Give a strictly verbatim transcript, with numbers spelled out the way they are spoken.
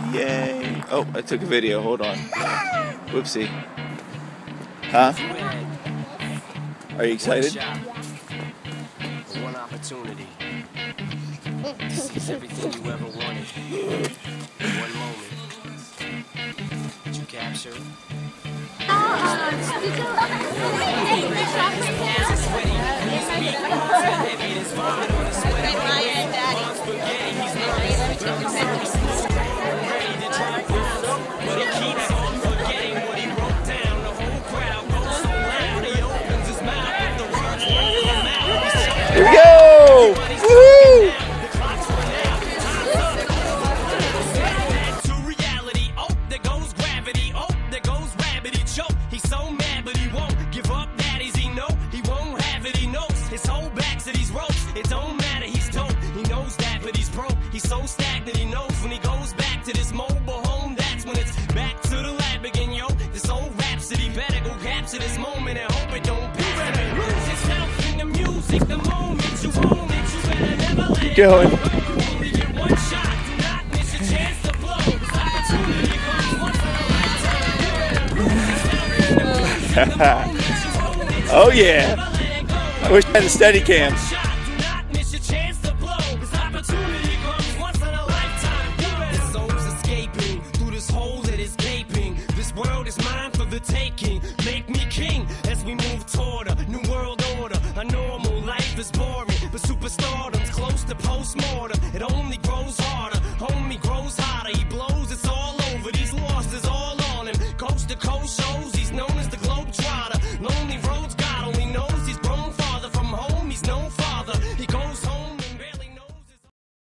Yay! Oh, I took a video. Hold on. Whoopsie. Huh? Are you excited? One opportunity. Seize everything you ever wanted. One moment. Did you capture it? Here we go! Woohoo! To reality, oh, there goes gravity, oh, there goes rabbit, he choke. He's so mad, but he won't give up. That is, he know he won't have it. He knows his whole back to these ropes. It don't matter, he's dope. He knows that, but he's broke. He's so stagnant, he knows when he goes back to this mobile home. That's when it's back to the lab again, yo. This old rhapsody better go capture this moment and hope it don't be. Better lose yourself in the music, the moment you own it, you better never let Keep going. you only get one shot. Do not miss your chance to blow. This opportunity comes once in a lifetime. You better lose yourself in the music, the moment you own it, you Oh yeah! better never let it go. I wish I had a steady cam.